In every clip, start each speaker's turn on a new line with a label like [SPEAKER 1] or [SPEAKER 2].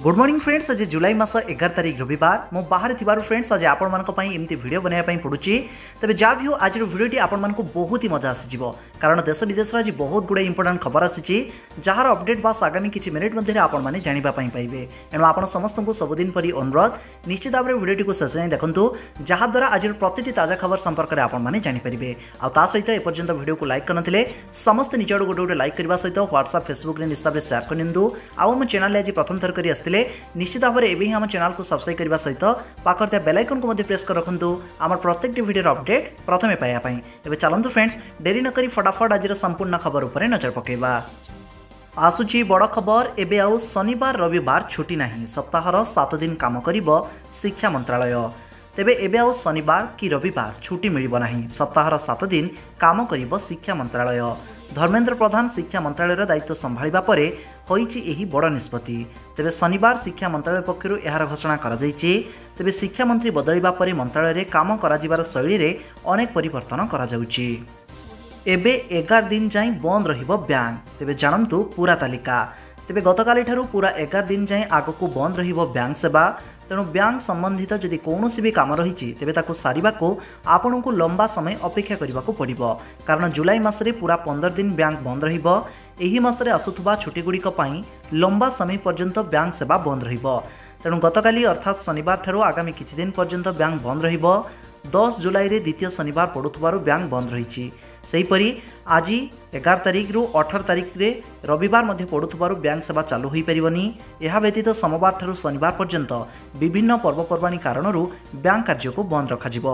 [SPEAKER 1] Good morning friends. आज जुलाई मास 11 तारिख रविवार मो बाहर थिबारु फ्रेंड्स आज आपण मानक पई एमती वीडियो बनाया पई पडुची। तबे जा भी हो आज वीडियोटी आपण मानक बहुत ही मजा आसी जिवो कारण देश विदेश आज बहुत गुडे इंपोर्टेंट खबर आसी जार अपडेट बास आगामी किछि मिनिट मध्ये आपण माने जानिबा पई पाइबे। एनो आपण समस्त को सबुदिन परि अनुरोध निश्चित भाव वीडियोटी को शेष जाय देखंतु जहा द्वारा आज प्रतिटी ताजा खबर संपर्क रे आपण माने जानि परिबे। आ ता सहित ए पर्यंत वीडियो को लाइक करनथिले समस्त निजड गोटे गोटे लाइक करबा सहित WhatsApp Facebook रे निस्ताब रे शेयर करनिंदु। आ हम चैनल आज प्रथम थर करी निश्चित भाव में एवं हम चैनल को सब्सक्राइब करने सहित पाखर त्या बेल आइकन को प्रेस कर रखु आम प्रत्येक वीडियो अपडेट प्रथमे पाइबापी। तेज चलतु फ्रेंड्स डेरी नक फटाफट आज संपूर्ण खबर उपर नजर पकेबा। आसुची बड़ खबर एबे आउ शनिवार रविवार छुट्टी नहीं सप्ताहर 7 दिन काम करिबो शिक्षा मंत्रालय। तेबे एबे आउ शनिवार कि रविवार छुट्टी मिलिबो नहीं सप्ताहर 7 दिन काम करिबो शिक्षा मंत्रालय। धर्मेंद्र प्रधान शिक्षा मंत्रालय दायित्व संभाळिबा परे होईची एही बड़ निष्पत्ति। तेबे शनिवार शिक्षा मंत्रालय पक्षरु एहार घोषणा करा जायछि। तेबे शिक्षा मंत्री बदलिबा परे मंत्रालय रे काम करा जिबार शैली रे अनेक परिवर्तन करा जाउछि। एबे 11 दिन जाई बंद रहिबो बैंक। तेबे जानंतु पूरा तालिका। तेबे गतकाली ठारू पूरा 11 दिन जाई आगको बंद रहिबो बैंक सेवा। तेणु बैंक संबंधित जदि कौनसी भी काम रही तेबे ताको सारिबा को आपन को लंबा समय अपेक्षा करने को पड़िबो कारण जुलाई मासरे पूरा 15 दिन बैंक बंद रहिबो। एही मासरे आसुथुबा छुट्टी गुड़िक पई लंबा समय पर्यंत बैंक सेवा बंद रहिबो। तेणु गतकाली अर्थात शनिवार ठारू आगामी किछि दिन पर्यंत बैंक बंद रहिबो। 10 जुलाई रे द्वितीय शनिवार पड़ुथबारु बैंक बंद रहिछि। सेहीपरि आज 11 तारिख रु 18 तारिख रे रविवार मध्य पड़ुथबारु बैंक सेवा चालू होई परिबनी। एहा व्यतीत सोमवार ठारू शनिवार पर्यंत विभिन्न पर्वपर्वाणी कारणरू बैंक कार्य को बंद रखा जिवो।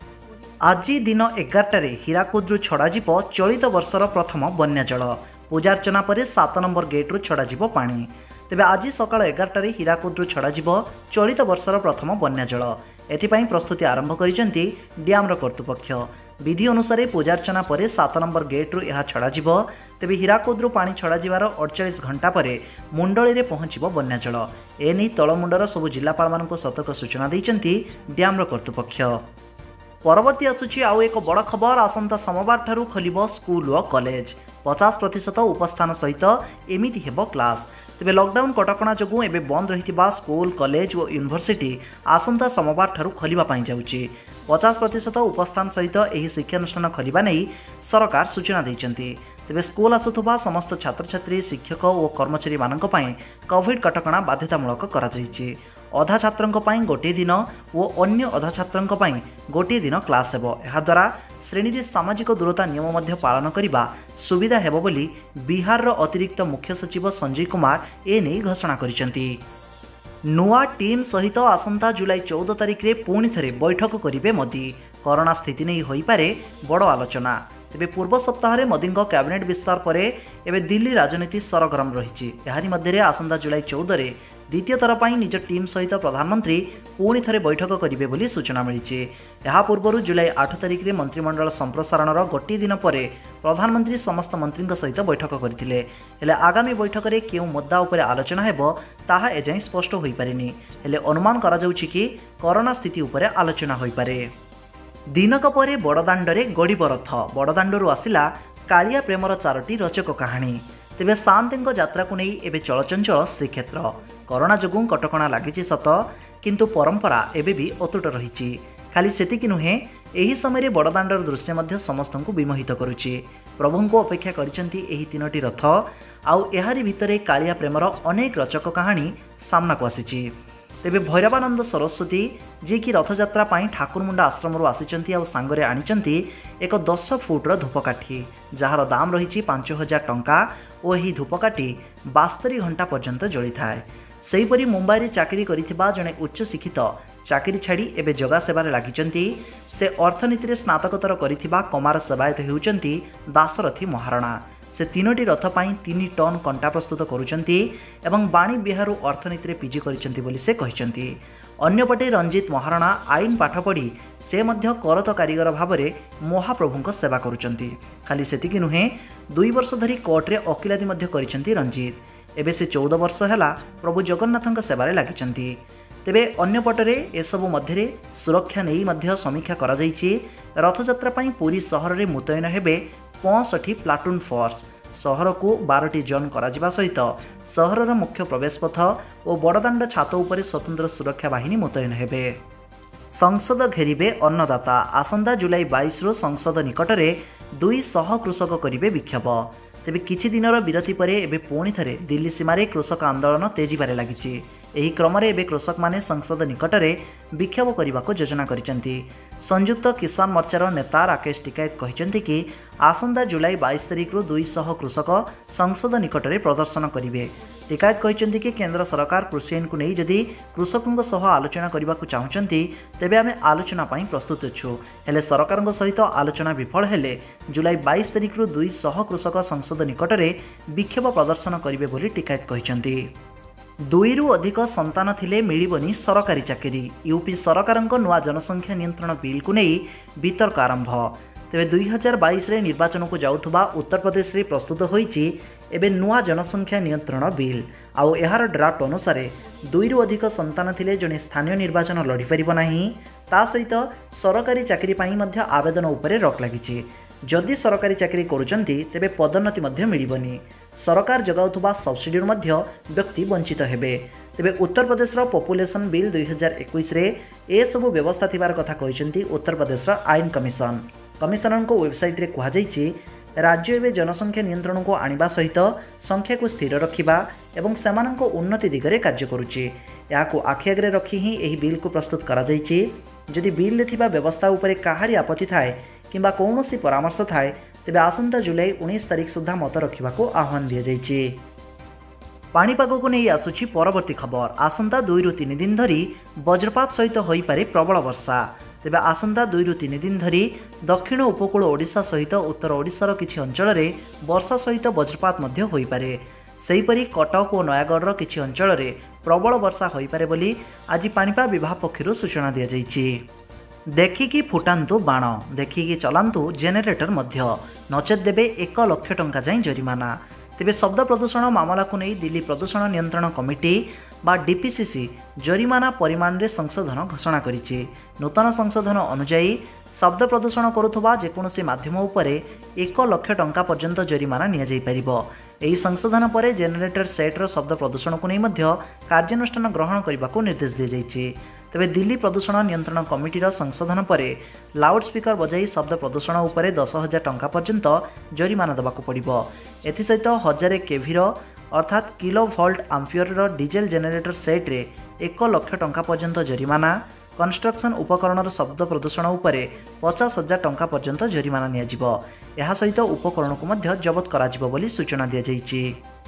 [SPEAKER 1] आज दिन 11 रे हीराकुदरू छड़ा जिवो चलित वर्षर प्रथम बन्या जल। पूजार्चना पर 7 नंबर गेट्रु छड़ा जिवो पानी। तेबे आज सकाळ 11 रे हीराकुदरू छड़ा जिवो चलित वर्षर प्रथम बन्या जल। एथिपाई प्रस्तुति आरंभ करिसेंती डैमर कर्तृपक्ष। विधि अनुसार पूजार्चना पर 7 नंबर गेट्रु यह छड़ा जिवो। तेबे हीराकुदरू पानी छड़ा जिवार 48 घंटा पर मुंडली रे पहुंचिबो बन्या जल। एनी तळमुंडर सबु जिल्लापाल मानक सतर्क सूचना दैचंती डैमर कर्तृपक्ष। परवर्ती आसुची आउ एक बड़ खबर। आसंता सोमवार ठारू खोलिबो स्कूल व कॉलेज। 50% उपस्थान सहित एमिति हेबो क्लास। तेबे लॉकडाउन कटकणा जगु एबे बंद रहितिबा स्कूल कॉलेज और यूनिवर्सिटी आसंता सोमवार ठारू खोलिबा पाई जाउची। 50% उपस्थान सहित एही शिक्षानुष्ठान खोलिबा नै सरकार सूचना दैचंती। तेबे स्कूल आसुथुबा समस्त छात्र छात्री शिक्षक और कर्मचारी मानक पई कोविड कटकणा बाध्यतामूलक करा जायछि। अधा छात्रंक पई गोटे दिन और अन्य अधा छात्रंक पई गोटे दिन क्लास हेबो। एहा द्वारा श्रेणी रे सामाजिक दूरता नियम मध्य पालन करिबा सुविधा हेबो बोली बिहार रो अतिरिक्त मुख्य सचिव संजय कुमार ए नै घोषणा करिसेंती। नुआ टीम सहित आसंता जुलाई 14 तारिख रे पुणी थरे बैठक करिवे मोदी। कोरोना स्थिति नै होई पारे बड़ आलोचना। तेबे पूर्व सप्ताह रे मोदी कैबिनेट विस्तार परे एबे दिल्ली राजनीति सरगरम रहिछि। एहारी मध्य रे आसंता जुलाई 14 रे द्वितीय थर पर निज टीम सहित प्रधानमंत्री पुणी थरे बैठक करिवे बोली सूचना मिली। यहा पूर्व जुलाई 8 तारिख रे मंत्रिमंडल संप्रसारणर गोटे दिन पर प्रधानमंत्री समस्त मंत्री सहित बैठक करथिले। हेले आगामी बैठक रे केउ मुद्दा उपर आलोचना हेबो ताहा एजाई स्पष्ट होई पारिनी। हेले अनुमान करा जाउछि कि कोरोना स्थिति उपर आलोचना होई पारे। दिनक परे बड़दाण्डरे गड़ीब रथ। बड़दाण्डरू आसिला कालिया प्रेमर 4टी रोचक कहानी। तेबे शांतिंग यात्रा को नहीं एबे चलचंचल श्रीक्षेत्र। कोरोना जोगुं कटकणा लागिछि सत किंतु परंपरा एबे भी अतुट रहिछि। खाली सेतिकि नुहे एही समय बड़दाण्डर दृश्य मध्य समस्तंकु विमोहित करुछि। प्रभुंको अपेक्षा करिसेंती एही 3टी रथ। आउ एहारी भितरे कालिया प्रेमर अनेक रोचक कहानी सामना को आसिछि। तेबे भैरवानंद सरस्वती जी की रथयात्रा पाई ठाकुरमुंडा आश्रम आसिचंती आउ सांगरे आनिचंती एक 10 फुटर धूपकाठी जार दाम रही 5000 टंका और यही धूपकाठी 72 घंटा पर्यंत जली थाए। सेहीपरि मुंबई चाकरी करिथिबा जणे उच्च शिक्षित चाकरी छाड़ी एबे जगा सेबारे लागिचंती। से अर्थनीति रे स्नातकोत्तर करिथिबा कमार सेवायत हेउचंती दासरथी महाराणा। से 3टी रथ पाई 3 टन कंटा प्रस्तुत करुचंती एवं बाणी बिहारू अर्थनीति रे पीजी करिचंती बोली से कहिचंती। अन्यपटे रंजित महाराणा आईन पाठ पढ़ी से मध्य करत कारीगर भावरे महाप्रभुंक सेवा करुचंती। खाली सेतिकि नुहे 2 वर्ष धरी कोर्ट रे वकिलाती मध्य करिचंती रंजित। एबे से 14 वर्ष हैला प्रभु जगन्नाथंक सेवारे लागिचंती। तेबे अन्यपटरे एसबु मध्यरे सुरक्षा नेई मध्य समीक्षा करा जायछि। रथयात्रा पाई पुरी सहर रे मुतयन हेबे 65 प्लाटून फोर्स। सहर को 12टी जोन करा सहित सहरर मुख्य प्रवेश पथ और बड़दाण्ड छात उपरे स्वतंत्र सुरक्षा बाहिनी मुतयन हेबे। संसद घेरिबे अन्नदाता आसंदा जुलाई 22 रु संसद निकट में 200 कृषक करेंगे विक्षोभ। तेबे किछि दिनर विरति परे एबे पुणी थरे दिल्ली सीमारे कृषक आंदोलन तेजिबारे लागिछि। एही क्रम रे एबे कृषक माने संसद निकट में विक्षोभ करने को योजना करिसेंति। संयुक्त किसान मोर्चार नेता राकेश टिकायत कहिसेंति कि आसंदा जुलाई 22 तारिख रु 200 कृषक संसद निकट में प्रदर्शन करेंगे। टिकायत कहिसेंति कि केंद्र सरकार कृषि आईन को नहीं जदि कृषकों सह आलोचना करने को चाहते तेबे आमे आलोचना पई प्रस्तुत अछु। हेले सरकार सहित आलोचना विफल हेले जुलाई 22 तारिख रु 200 कृषक संसद निकट में विक्षोभ प्रदर्शन करेंगे बोली टिकायत कहिसेंति। 2 रु अधिक संतान थिले मिलिबनी सरकारी चाकरी। यूपी सरकारक नुआ जनसंख्या नियंत्रण बिल को नहीं वितर्क आरंभ। तेबे 2022 रे निर्वाचन को जाउथबा उत्तर प्रदेश रे प्रस्तुत होईची एबे नुआ जनसंख्या नियंत्रण बिल। आउ एहार ड्राफ्ट अनुसार 2 रु अधिक संतान थिले जने स्थानीय निर्वाचन लड़ी परिबो नाही। ता सहित सरकारी चाकरी पाई मध्य आवेदन उपरे रोक लागिची। जदि सरकारी चाकरी करूचंती तेबे पदोन्नति मध्य मिलिबनी। सरकार जगाउथबा सब्सिडी मध्य व्यक्ति वंचित हेबे। तेबे उत्तर प्रदेश पॉपुलेशन बिल 2021 रे ए सबु व्यवस्था थिबार कथा कहिसेंती उत्तर प्रदेश आईन कमिशन। कमिशनर को वेबसाइट रे कहा जायछि राज्य एवं जनसंख्या नियंत्रण को आनिबा सहित संख्या को स्थिर रखिबा एवं सेमानंको उन्नति दिगरे कार्य करुछि। याकु आखि आगरे रखी ही एही बिल को प्रस्तुत करा जायछि। जदि बिल ले थिबा व्यवस्था उपरे काहारी आपत्ति थाए किंबा कौनसी परामर्श थाए तेबे आसंता जुलाई 19 तारिख सुधा मत रखा आह्वान दि जायछि। पाणीपाग को नहीं आसुछि परवर्ती खबर। आसंता 2 रु 3 दिन धरी वज्रपात सहित होई पारे प्रबल वर्षा। तेबे आसंता 2 रु 3 दिन धरी दक्षिण उपकूल ओडिशा सहित उत्तर ओडिशार किछि अंचल रे वर्षा सहित वज्रपात मध्य होई पारे। सेहीपरि कटक और नयागढ़ किछि अंचल रे प्रबल वर्षा होई पारे बोली आज पाणीपाग विभाग पक्षरु सूचना दिया जायछि। देखिकी फुटांतु बाण देखिकी चलांतु जेनेरेटर मध्य नचेत देबे 1 लाख टंका जाई जरिमाना। तेबे शब्द प्रदूषण मामला को नहीं दिल्ली प्रदूषण नियंत्रण कमिटी बा डीपीसीसी जरिमाना परिमाण रे संशोधन घोषणा करिछि। नूतन संशोधन अनुसार शब्द प्रदूषण करुथबा जेकोसी माध्यम उपरे 1 लाख टंका पर्यंत जरिमाना निया जाई परिबो। एही संशोधन पर जेनेरेटर सेट्र शब्द प्रदूषण को नहीं मध्य कार्यानुष्ठान ग्रहण करने को निर्देश दी जायछि। तेबे दिल्ली प्रदूषण नियंत्रण कमिटीर संशोधन पर लाउड स्पीकर बजाई शब्द प्रदूषण उपरे 10,000 टंका पर्यंत जरिमाना देवाक पड़िबो। एथिसहित 1000 केवीर अर्थात kilo volt ampere diesel generator set रे 1 लाख टंका पर्यंत जरिमाना। कंस्ट्रक्शन उपकरण शब्द प्रदूषण उपरे 50,000 टंका पर्यंत जरिमाना नियाजिबो। एहा सहित उपकरण को मध्य जबत कराजिबो बोली सूचना दिया जायछि।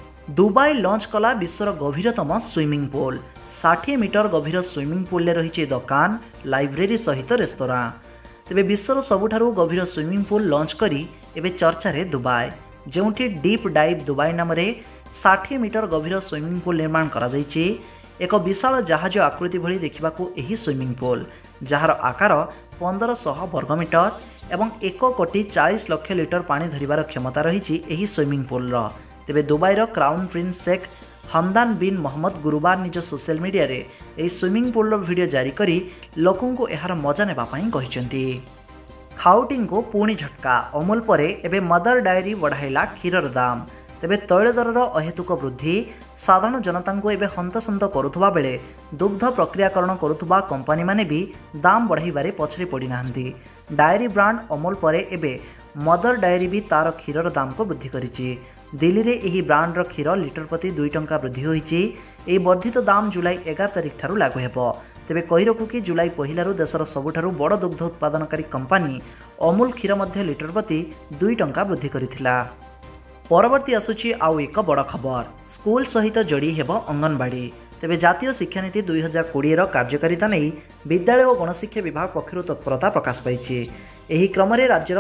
[SPEAKER 1] दुबई लॉन्च कला विश्वर गभीरतम स्विमिंग पूल। 60 मीटर गभीर स्विमिंग पूल रे रही दोकान लाइब्रेरी सहित रेस्तोरां। तेबे विश्वर सबुठारु गभीर स्विमिंग पूल लॉन्च करी एबे चर्चा रे दुबई जेउठी डीप डाइव दुबई नाम रे 60 मीटर गभीर स्विमिंग पूल निर्माण करा जायछि। एक विशाल जहाज आकृति भली देखिबाकू एही स्विमिंग पूल जार आकार 1500 वर्गमीटर एवं 1,40,40,00,000 लिटर पानी धरिबार क्षमता रही एही स्विमिंग पूल रो। तेबे दुबईर crown prince Sheikh Hamdan bin Mohammed गुरुवार निज सोशल मीडिया रे एही स्विमिंग पूल वीडियो जारी करी लोकों को एहार मजा नेबा पई कहिसेंती। खाउटिंग को पुणी झटका अमूल परे एबे मदर डायरी बढ़ाइला क्षीरर दाम। तेबे तैल दरर अहेतुक वृद्धि साधारण जनता को एबे हंतसंत करुथबा बेले दुग्ध प्रक्रियाकरण करुथबा कंपनी माने भी दाम बढ़ाइबारे पछरे पड़ी नाहंती। डायरी ब्रांड अमूल परे एबे मदर डायरी भी तार क्षीरर दाम को वृद्धि करिछि। दिल्ली रे एही ब्रांडर क्षीर लिटर प्रति 2 टंका वृद्धि होईछि। एही वर्धित दाम जुलाई 11 तारिख ठारू लागू हेबो। तेबे कहि रखु कि जुलाई पहिलारू देशर सबुठारू बड़ दुग्ध उत्पादनकारी कंपनी अमूल क्षीर मध्य लिटर प्रति 2 टंका वृद्धि करिथिला। परवर्ती आसुछि आउ एक बड़ खबर। स्कूल सहित जोड़ी हेबो अंगनवाड़ी। तेबे जातीय शिक्षानीति 2020 रो कार्यकारिता नहीं विद्यालय और गणशिक्षा विभाग पक्षरु तत्परता प्रकाश पाइछि। एही क्रम रे राज्यर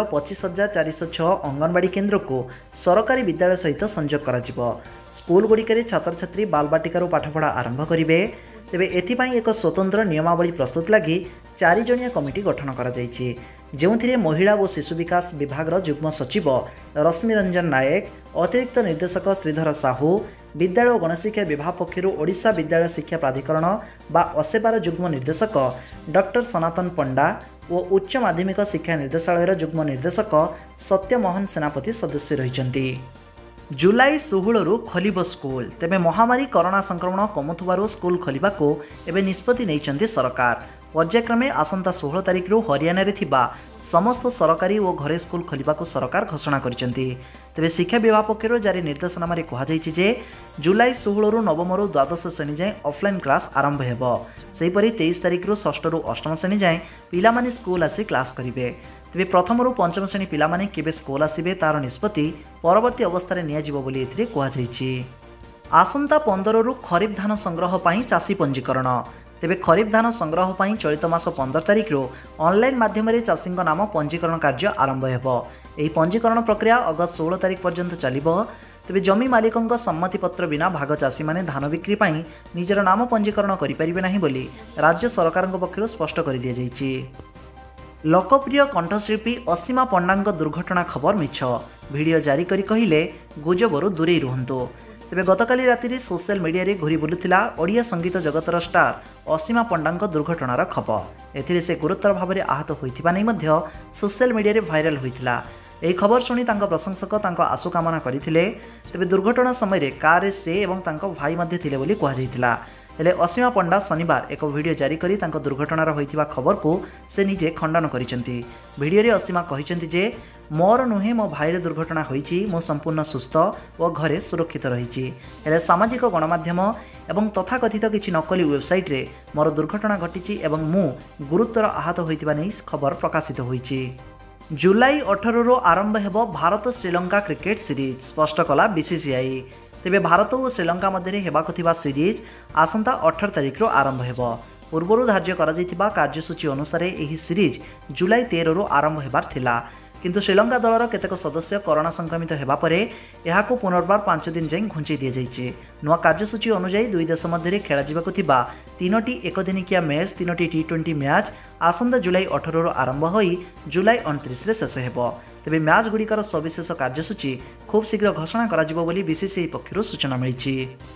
[SPEAKER 1] 25,406 अंगनवाड़ी केन्द्र को सरकारी विद्यालय सहित संजोग कराजिबो। स्कूल गुड़िकरे छात्र छात्री बालबाटिकार पाठपढ़ा आरंभ करिवे। तेबे एथिपाई एक स्वतंत्र नियमावली प्रस्तुत लगी 4 जणिया कमिटी गठन करा जायछि। जेउथिरे महिला और शिशु विकास विभाग युग्म सचिव रश्मि रंजन नायक, अतिरिक्त निर्देशक श्रीधर साहू, विद्यालय और गणशिक्षा विभाग पक्षरु ओडिशा विद्यालय शिक्षा प्राधिकरण बा असेबार युग्म निर्देशक डॉक्टर सनातन पंडा और उच्च माध्यमिक शिक्षा निर्देशालयर युग्म निर्देशक सत्यमोहन सेनापति सदस्य रहिଛନ୍ତି। जुलाई 16 खोलिबो स्कूल। तेबे महामारी कोरोना संक्रमण कमुथुबारु स्कूल खोलिबाको एबे निष्पत्ति नेइचंती सरकार। पर्यायक्रमे आसंता 16 तारिख रु हरियाणा रे थिबा समस्त सरकारी और घरे स्कूल खोलिबाको सरकार घोषणा करिसंती। तेबे शिक्षा विभाग पक्षरु जारी निर्देशनामा रे कहा जायछि जे जुलाई 16 रु नवम रु द्वादश श्रेणी जाए ऑफलाइन क्लास आरंभ हेबो। सेहिपरि 23 तारिख रु षष्ठ रु अष्टम श्रेणी जाए पिलामाने स्कूल आसी क्लास करिवे। तेबे प्रथम रु पंचम श्रेणी पिलामाने केबे स्कूल आसीबे तार निष्पत्ति परवर्ती अवस्था रे निया जिवो बोली एथिरे कहा जायछि। आसंता 15 रु खरीफ धान संग्रह पई चासी पंजीकरण। तेबे खरीफ धान संग्रह पई चलित मास 15 तारिख रु ऑनलाइन माध्यम चाषी नाम पंजीकरण कार्य आरंभ हेबो। एही पंजीकरण प्रक्रिया अगस्त 16 तारिख पर्यंत चलिबो। तेबे जमी मालिकंक सम्मति पत्र बिना भाग चाषी माने धान बिक्री पई निजर नाम पंजीकरण करि परिबे नाही बोली राज्य सरकारक पक्षरु स्पष्ट करि दिया जायछि। लोकप्रिय कंठशिल्पी असीमा पंडांक दुर्घटना खबर मिछ। वीडियो जारी करी कहिले गुजबरु दूरे रुहंतु। तेबे गतकाली राति सोशल मीडिया रे घुरी बुलुथिला ओडिया संगीत जगतर स्टार असीमा पंडांक दुर्घटनार खबर। एथिरे से गुरुतर भाव में आहत होइथिबा नै मध्य सोशल मीडिया रे भाइराल होइथिला। एही खबर सुनी तांको प्रशंसक तांको आशु कामना करिथिले। तेबे दुर्घटना समय रे कार रे से एवं तांको भाई मध्य थिले बोली कहा जायथिला। हेले असीमा पंडा शनिवार एक वीडियो जारी करी तांको दुर्घटनार होइथिबा खबर को से निजे खंडन करिसंती। वीडियो रे असीमा कहिसंती जे मोर नुहे मो भाईर दुर्घटना होइछि, मो संपूर्ण सुस्थ और घरे सुरक्षित रहिछि। हेले सामाजिक गणमाध्यम एवं तथाकथित किछि नकली वेबसाइट रे मोर दुर्घटना घटिछि एवं मु गुरुतर आहत होइथिबा नै खबर प्रकाशित होइछि। जुलाई 18 रु आरंभ हेबो भारत श्रीलंका क्रिकेट सीरीज, स्पष्ट कला बीसीसीआई। तेबे भारत और श्रीलंका मध्य हेबाको थिबा सीरीज आसंता 18 तारिख रु आरंभ हेबो। पूर्वरु धार्य करा जायथिबा कार्यसूची अनुसार एही सीरीज जुलाई 13 रु आरंभ हेबार थिला। किंतु श्रीलंका दलर केतेक सदस्य कोरोना संक्रमित हेबा परे एहाको पुनर्बार 5 दिन जाए घुंचै दिया जायछि। नुआ कार्यसूची अनुसार दुई देश मध्य खेला जिबाको थिबा 3टी एकदिनिकिया मैच 3टी टी20 मैच आसंता जुलाई 18 रु आरंभ होई जुलाई 29 रे शेष हेबो। तेबे मैच गुड़िकर सविशेष कार्यसूची खूब शीघ्र घोषणा करा जिवो बोली बीसीसीआई पक्षरु सूचना मिलिछि।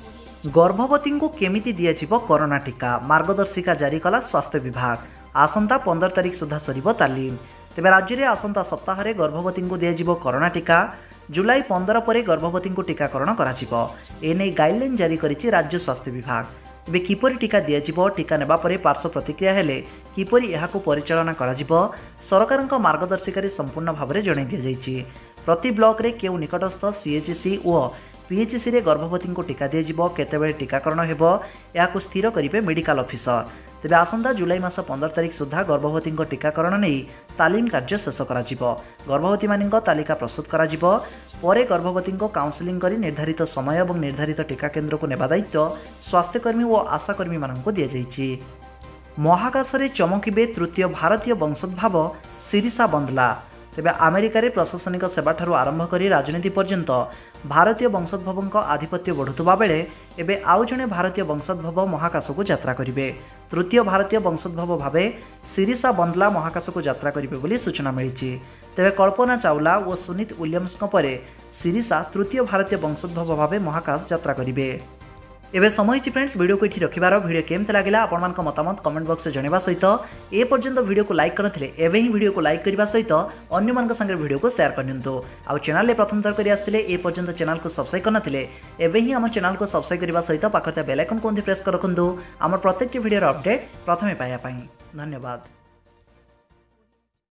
[SPEAKER 1] गर्भवती को केमिति दियाजिवो कोरोना टीका, मार्गदर्शिका जारी कला स्वास्थ्य विभाग। आसंता 15 तारिख सुधा सरिबो तालीम। तेबे राज्य में आसंता सप्ताह गर्भवती को दियाजिवो कोरोना टीका। जुलाई 15 पर गर्भवती को टीकाकरण कराजिवो। एने गाइडलाइन जारी करिछि राज्य स्वास्थ्य विभाग। तेबे किपरि टीका दियाजिवो, टीका नेबा परे पार्श्व प्रतिक्रिया हेले किपरि एहाको परिचालना कराजिवो सरकारक मार्गदर्शिका संपूर्ण भाव में जणाई दिया जायछि। प्रति ब्लॉक रे केउ निकटस्थ सीएचसी और पीएचसी रे गर्भवती को टीका दियाजिवो, केतेबेले टीकाकरण हेबो एहाको स्थिर करिवे मेडिकल ऑफिसर। तेबे आसंता जुलाई मास 15 तारिख सुधा गर्भवती टीकाकरण नहीं तालीम कार्य शेष कराजिवो। गर्भवती मानिंको तालिका प्रस्तुत कराजिवो। परे गर्भवती को काउंसलिंग करी निर्धारित समय और निर्धारित टीका केन्द्र को नेबा दायित्व स्वास्थ्यकर्मी और आशाकर्मी माननकु दिया जायछि। महाकाश रे चमकिबे तृतीय भारतीय वंशोद्भव सिरिसा बंदला। तेबे अमेरिका रे प्रशासनिक सेवा ठारू आरंभ करी राजनीति पर्यंत भारतीय वंशोद्भवों आधिपत्य बढ़ुवा बेले एबे आउ जणे भारतीय वंशोद्भव महाकाश को यात्रा करिवे। तृतीय भारतीय वंशोद्भव भावे सिरिसा बंदला महाकाश को यात्रा करिवे बोली सूचना मिलिछि। तेबे कल्पना चावला और सुनीत विलियम्स परे सिरिसा तृतीय भारतीय वंशोद्भव भावे महाकाश यात्रा करिवे। एबे समय फ्रेंड्स वीडियो को ये रखिबार। वीडियो केमते लागला आपण मतामत कमेंट बॉक्स जनवा सहित ए पर्यंत वीडियो को लाइक करथिले एबे ही वीडियो को लाइक करबा सहित अन्य मान संगे वीडियो को शेयर करनियंतु। आ चैनल ले प्रथम थर करी आस्तिले ए पर्यंत चैनल को सब्सक्राइब करनथिले एबे ही हम चैनल को सब्सक्राइब करबा सहित पाखते बेल आइकन को प्रेस कर रखंतु। हमर प्रत्येक वीडियो अपडेट प्रथमे पाया पई। धन्यवाद।